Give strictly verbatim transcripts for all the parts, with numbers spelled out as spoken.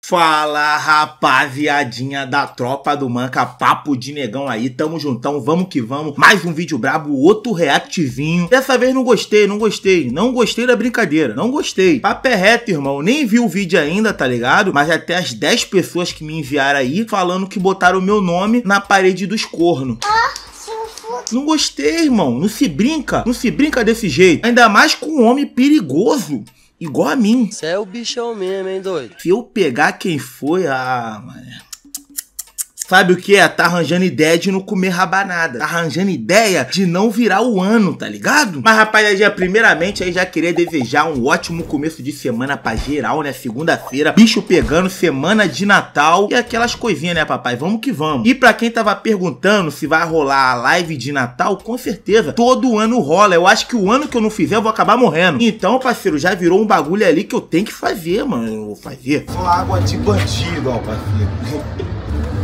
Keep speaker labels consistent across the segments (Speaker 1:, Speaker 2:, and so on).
Speaker 1: Fala, rapaziadinha da tropa do Manca, papo de negão aí, tamo juntão, vamos que vamos. Mais um vídeo brabo, outro reactzinho. Dessa vez não gostei, não gostei, não gostei da brincadeira, não gostei. Papo é reto, irmão, nem vi o vídeo ainda, tá ligado? Mas até as dez pessoas que me enviaram aí, falando que botaram o meu nome na parede dos cornos. Não gostei, irmão, não se brinca, não se brinca desse jeito. Ainda mais com um homem perigoso. Igual a mim.
Speaker 2: Você é o bichão mesmo, hein, doido?
Speaker 1: Se eu pegar quem foi, ah, mano. Sabe o que é? Tá arranjando ideia de não comer rabanada. Tá arranjando ideia de não virar o ano, tá ligado? Mas, rapaziada, primeiramente, aí já queria desejar um ótimo começo de semana pra geral, né? Segunda-feira, bicho pegando, semana de Natal e aquelas coisinhas, né, papai? Vamos que vamos. E pra quem tava perguntando se vai rolar a live de Natal, com certeza, todo ano rola. Eu acho que o ano que eu não fizer, eu vou acabar morrendo. Então, parceiro, já virou um bagulho ali que eu tenho que fazer, mano. Eu vou fazer.
Speaker 3: Só água de bandido, ó, parceiro.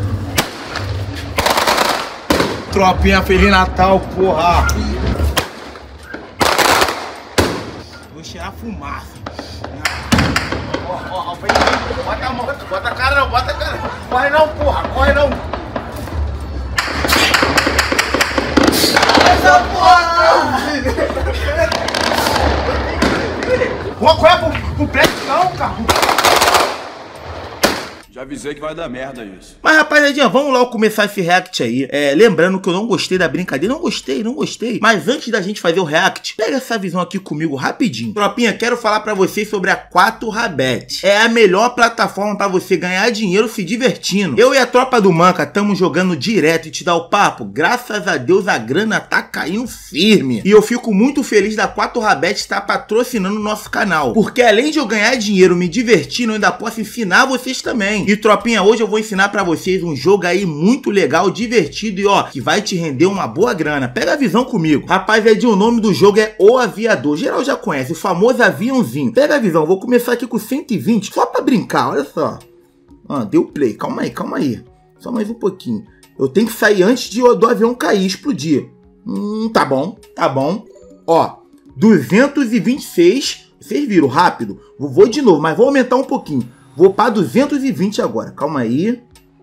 Speaker 3: Tropinha, Feliz Natal, porra!
Speaker 1: Vou cheirar fumaça.
Speaker 3: Ó, ó, ó, bota a mão, bota a cara não, bota a cara. Corre não, porra, corre não. Essa porra não! Vou correr pro, pro prédio não, cara.
Speaker 4: Já avisei que vai dar merda isso.
Speaker 1: Mas, rapaziadinha, vamos logo começar esse react aí. É, lembrando que eu não gostei da brincadeira. Não gostei, não gostei. Mas antes da gente fazer o react, pega essa visão aqui comigo rapidinho. Tropinha, quero falar pra vocês sobre a quatro Rabet. É a melhor plataforma pra você ganhar dinheiro se divertindo. Eu e a tropa do Manca estamos jogando direto e te dá o papo. Graças a Deus a grana tá caindo firme. E eu fico muito feliz da quatro Rabet estar patrocinando o nosso canal. Porque além de eu ganhar dinheiro me divertindo, eu ainda posso ensinar vocês também. E tropinha, hoje eu vou ensinar pra vocês um jogo aí muito legal, divertido e ó, que vai te render uma boa grana. Pega a visão comigo. Rapaziadinha, o nome do jogo é O Aviador. Geral já conhece, o famoso aviãozinho. Pega a visão, vou começar aqui com cento e vinte, só pra brincar, olha só. Ah, deu play, calma aí, calma aí. Só mais um pouquinho. Eu tenho que sair antes de, do avião cair, explodir. Hum, tá bom, tá bom. Ó, duzentos e vinte e seis, vocês viram, rápido. Vou de novo, mas vou aumentar um pouquinho. Vou para duzentos e vinte agora. Calma aí.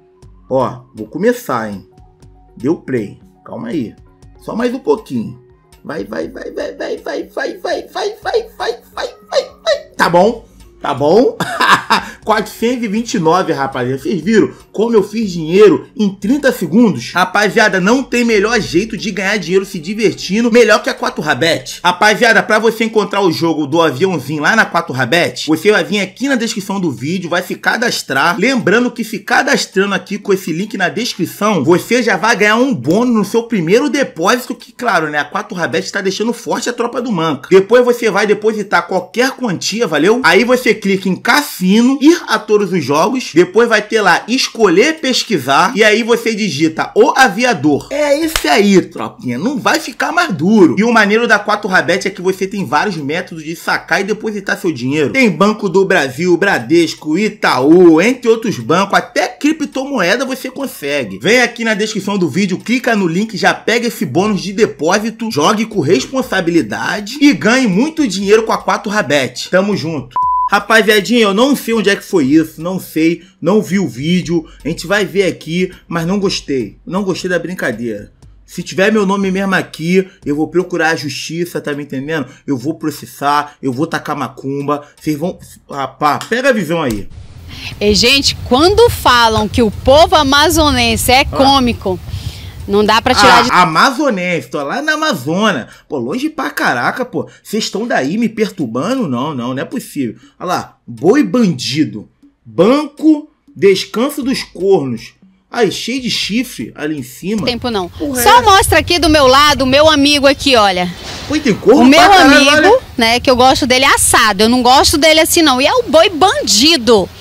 Speaker 1: Ó, vou começar, hein. Deu play. Calma aí. Só mais um pouquinho. Vai, vai, vai, vai, vai, vai, vai, vai, vai, vai, vai, vai, vai, vai. Tá bom? Tá bom? quatrocentos e vinte e nove, rapaziada. Vocês viram como eu fiz dinheiro em trinta segundos? Rapaziada, não tem melhor jeito de ganhar dinheiro se divertindo melhor que a quatro Rabet. Rapaziada, pra você encontrar o jogo do aviãozinho lá na quatro Rabet, você vai vir aqui na descrição do vídeo, vai se cadastrar. Lembrando que se cadastrando aqui com esse link na descrição, você já vai ganhar um bônus no seu primeiro depósito, que claro, né, a quatro Rabet está deixando forte a tropa do Manca. Depois você vai depositar qualquer quantia, valeu? Aí você clica em cassino, ir a todos os jogos, depois vai ter lá escolher pesquisar, e aí você digita O Aviador. É esse aí, tropinha, não vai ficar mais duro. E o maneiro da quatro Rabet é que você tem vários métodos de sacar e depositar seu dinheiro. Tem Banco do Brasil, Bradesco, Itaú, entre outros bancos, até criptomoeda você consegue. Vem aqui na descrição do vídeo, clica no link, já pega esse bônus de depósito, jogue com responsabilidade e ganhe muito dinheiro com a quatro Rabet. Tamo junto. Rapaziadinha, eu não sei onde é que foi isso, não sei, não vi o vídeo, a gente vai ver aqui, mas não gostei, não gostei da brincadeira. Se tiver meu nome mesmo aqui, eu vou procurar a justiça, tá me entendendo? Eu vou processar, eu vou tacar macumba, vocês vão... Rapaz, pega a visão aí.
Speaker 5: E, gente, quando falam que o povo amazonense é cômico... Ah. Não dá pra tirar
Speaker 1: ah,
Speaker 5: de...
Speaker 1: Amazonense, tô lá na Amazônia. Pô, longe pra caraca, pô. Vocês estão daí me perturbando? Não, não, não é possível. Olha lá, boi bandido. Banco, descanso dos cornos. Aí, cheio de chifre ali em cima.
Speaker 5: Tempo não.
Speaker 1: Porra,
Speaker 5: Só
Speaker 1: é...
Speaker 5: mostra aqui do meu lado o meu amigo aqui, olha.
Speaker 1: Pô, tem corno
Speaker 5: o meu
Speaker 1: pra caralho,
Speaker 5: amigo,
Speaker 1: olha.
Speaker 5: né, que eu gosto dele assado. Eu não gosto dele assim, não. E é o boi bandido.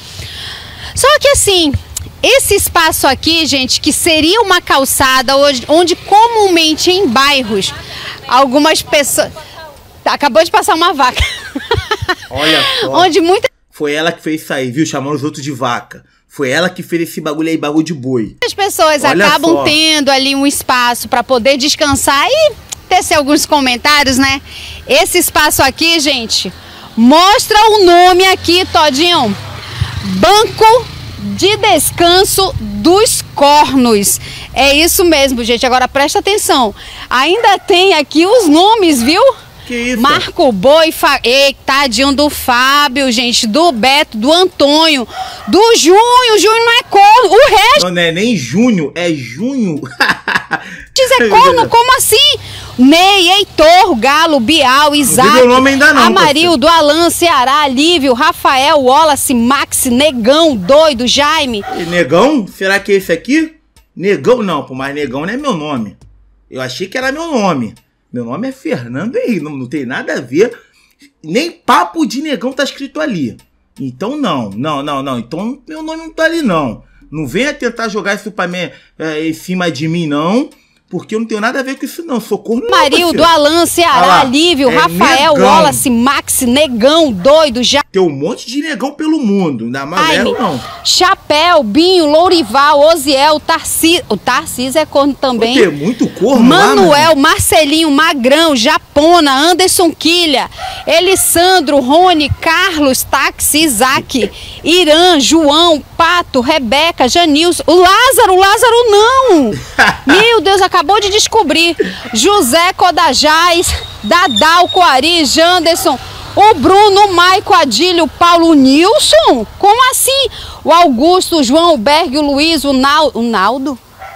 Speaker 5: Só que assim... Esse espaço aqui, gente, que seria uma calçada hoje, onde comumente em bairros, algumas pessoas... Acabou de passar uma vaca.
Speaker 1: Olha só.
Speaker 5: Onde muita...
Speaker 1: Foi ela que fez isso aí, viu? Chamando os outros de vaca. Foi ela que fez esse bagulho aí, bagulho de boi.
Speaker 5: As pessoas
Speaker 1: Olha
Speaker 5: acabam
Speaker 1: só.
Speaker 5: tendo ali um espaço para poder descansar e tecer alguns comentários, né? Esse espaço aqui, gente, mostra o nome aqui, todinho. Banco de descanso dos cornos. É isso mesmo, gente. Agora presta atenção. Ainda tem aqui os nomes, viu?
Speaker 1: Que isso?
Speaker 5: Marco Boi, Fa... Ei, tadinho do Fábio, gente, do Beto, do Antônio, do Junho. O Junho não é corno. O resto...
Speaker 1: Não, não é nem Junho, é Junho.
Speaker 5: é corno, como assim? Ney, Heitor, Galo, Bial, Isaac,
Speaker 1: não o nome ainda não,
Speaker 5: Amarildo, Alan, Ceará, Lívio, Rafael, Wallace, Max, Negão, Doido, Jaime.
Speaker 1: E Negão? Será que é esse aqui? Negão não, pô, mas Negão não é meu nome. Eu achei que era meu nome. Meu nome é Fernando Henrique, não, não tem nada a ver. Nem papo de Negão tá escrito ali. Então não, não, não, não. Então meu nome não tá ali não. Não venha tentar jogar isso pra mim, é, em cima de mim não. Porque eu não tenho nada a ver com isso não. Socorro não.
Speaker 5: Marildo, Alan, Ceará, Lívio,
Speaker 1: é
Speaker 5: Rafael,
Speaker 1: Negão.
Speaker 5: Wallace, Max, Negão, Doido, já.
Speaker 1: Tem um monte de negão pelo mundo. Ainda mais
Speaker 5: Jaime,
Speaker 1: não.
Speaker 5: Chapéu, Binho, Lourival, Oziel, Tarcísio. O Tarcísio é corno também.
Speaker 1: Tem muito corno
Speaker 5: Manuel,
Speaker 1: lá,
Speaker 5: Marcelinho, Magrão, Japona, Anderson Quilha, Elissandro, Rony, Carlos, Táxi, Isaac, Irã, João, Pato, Rebeca, Janilson. O Lázaro, o Lázaro não. Meu Deus, acabou de descobrir. José Codajás, Dadal, Coari, Janderson. O Bruno, o Maico, Adílio, o Paulo, o Nilson? Como assim? O Augusto, o João, o Berg, o Luiz, o, Nal, o Naldo?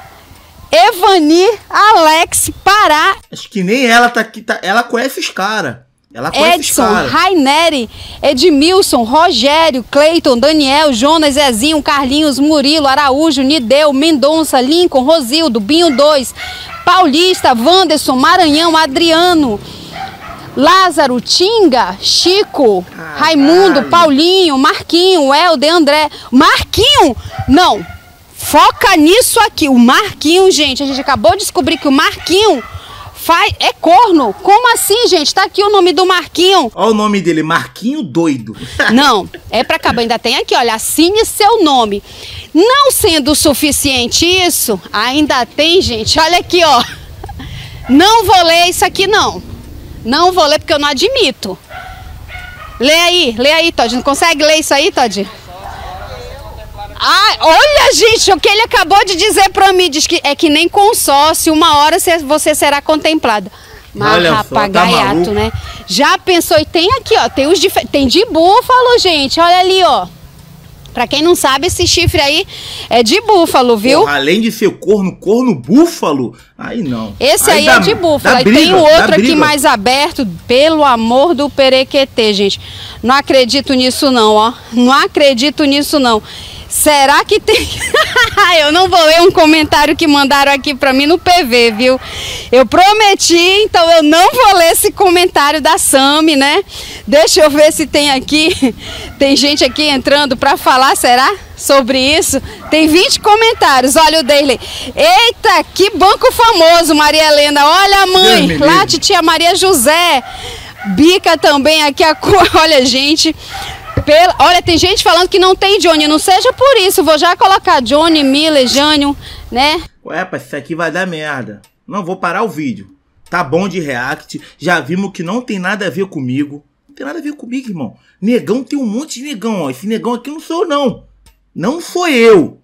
Speaker 5: Evani, Alex, Pará.
Speaker 1: Acho que nem ela tá aqui. Tá, ela conhece os caras. Ela conhece
Speaker 5: Edson,
Speaker 1: os caras.
Speaker 5: Raineri, Edmilson, Rogério, Cleiton, Daniel, Jonas, Zezinho, Carlinhos, Murilo, Araújo, Nideu, Mendonça, Lincoln, Rosildo, Binho dois, Paulista, Wanderson, Maranhão, Adriano, Lázaro, Tinga, Chico, Caralho. Raimundo, Paulinho, Marquinho, Helder, André. Marquinho! Não! Foca nisso aqui. O Marquinho, gente, a gente acabou de descobrir que o Marquinho faz, é corno. Como assim, gente? Tá aqui o nome do Marquinho.
Speaker 1: Olha o nome dele, Marquinho Doido.
Speaker 5: Não, é pra acabar. Ainda tem aqui, olha, assine seu nome. Não sendo suficiente isso, ainda tem, gente, olha aqui, ó. Não vou ler isso aqui, não. Não vou ler porque eu não admito. Lê aí, lê aí, Todd. Não consegue ler isso aí, Todd? Ah, olha, gente, o que ele acabou de dizer pra mim. Diz que é que nem consórcio, uma hora você será contemplado. Mas papagaiato, tá, né? Já pensou? E tem aqui, ó, tem os de, tem de búfalo, gente. Olha ali, ó. Pra quem não sabe, esse chifre aí é de búfalo, viu?
Speaker 1: Porra, além de ser corno, corno búfalo, aí não.
Speaker 5: Esse
Speaker 1: aí,
Speaker 5: aí
Speaker 1: dá,
Speaker 5: é de búfalo. Aí
Speaker 1: briga,
Speaker 5: tem o outro aqui
Speaker 1: briga.
Speaker 5: mais aberto, pelo amor do perequetê, gente. Não acredito nisso não, ó. Não acredito nisso não. Será que tem... Eu não vou ler um comentário que mandaram aqui pra mim no P V, viu? Eu prometi, então eu não vou ler esse comentário da Sami, né? Deixa eu ver se tem aqui... Tem gente aqui entrando pra falar, será? Sobre isso. Tem vinte comentários, olha o dele. Eita, que banco famoso, Maria Helena. Olha a mãe, lá titia Maria José. Bica também aqui, a cor. Olha, gente... Pela... Olha, tem gente falando que não tem Johnny, não seja por isso, vou já colocar Johnny, Miller, Jânio, né?
Speaker 1: Ué, pai, isso aqui vai dar merda. Não, vou parar o vídeo. Tá bom de react, já vimos que não tem nada a ver comigo. Não tem nada a ver comigo, irmão. Negão tem um monte de negão, ó. Esse negão aqui não sou eu, não. Não sou eu.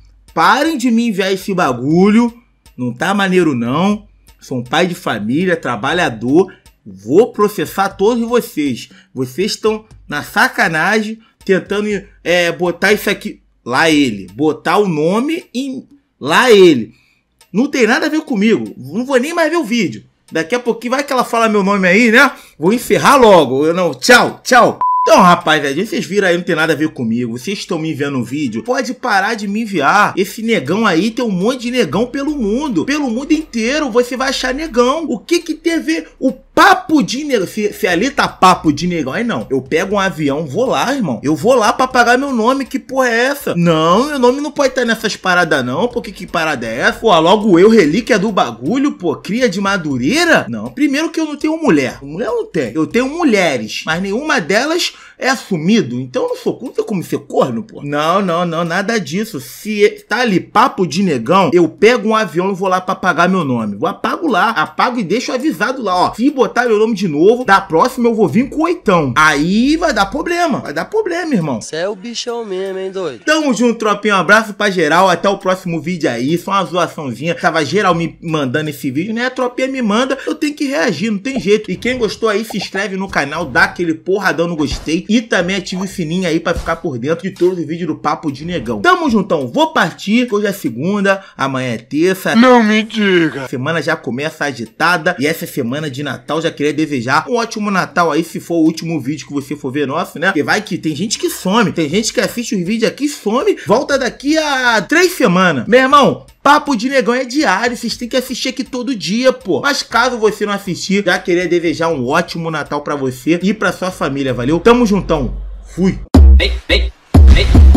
Speaker 1: Parem de me enviar esse bagulho. Não tá maneiro, não. Sou um pai de família, trabalhador. Vou processar todos vocês. Vocês estão na sacanagem, tentando é, botar isso aqui. Lá ele. Botar o nome em... Lá ele. Não tem nada a ver comigo. Não vou nem mais ver o vídeo. Daqui a pouquinho vai que ela fala meu nome aí, né? Vou encerrar logo. Eu não... Tchau, tchau. Então, rapaziada, vocês viram aí, não tem nada a ver comigo. Vocês estão me enviando um vídeo, pode parar de me enviar. Esse negão aí, tem um monte de negão pelo mundo. Pelo mundo inteiro, você vai achar negão. O que que tem a ver o papo de negão? Se, se ali tá papo de negão, aí não. Eu pego um avião, vou lá, irmão. Eu vou lá pra pagar meu nome, que porra é essa? Não, meu nome não pode estar nessas paradas não, pô, que que parada é essa? Pô, logo eu, relíquia do bagulho, pô, cria de Madureira? Não, primeiro que eu não tenho mulher. Mulher eu não tenho. Eu tenho mulheres, mas nenhuma delas é assumido, então eu não sou, não tem como ser corno, pô. Não, não, não, nada disso. Se tá ali papo de negão, eu pego um avião e vou lá pra apagar meu nome. Eu apago lá, apago e deixo avisado lá, ó. Se botar meu nome de novo, da próxima eu vou vir com oitão. Aí vai dar problema, vai dar problema, irmão.
Speaker 2: Você é o bichão mesmo, hein, doido?
Speaker 1: Tamo junto, tropinha. Um abraço pra geral. Até o próximo vídeo aí. Só uma zoaçãozinha. Tava geral me mandando esse vídeo, né? A tropinha me manda, eu tenho que reagir, não tem jeito. E quem gostou aí, se inscreve no canal, dá aquele porradão no gostei e também ativa o sininho aí pra ficar por dentro de todos os vídeos do Papo de Negão. Tamo juntão. Vou partir, que hoje é segunda, amanhã é terça.
Speaker 3: Não me diga.
Speaker 1: A semana já começa agitada e essa semana de Natal já queria desejar um ótimo Natal aí, se for o último vídeo que você for ver nosso, né? Porque vai que tem gente que some, tem gente que assiste os vídeos aqui, some, volta daqui a três semanas. Meu irmão, Papo de Negão é diário, vocês têm que assistir aqui todo dia, pô. Mas caso você não assistir, já queria desejar um ótimo Natal pra você e pra sua família, valeu? Tamo juntão. Fui.
Speaker 6: Vem, vem, vem.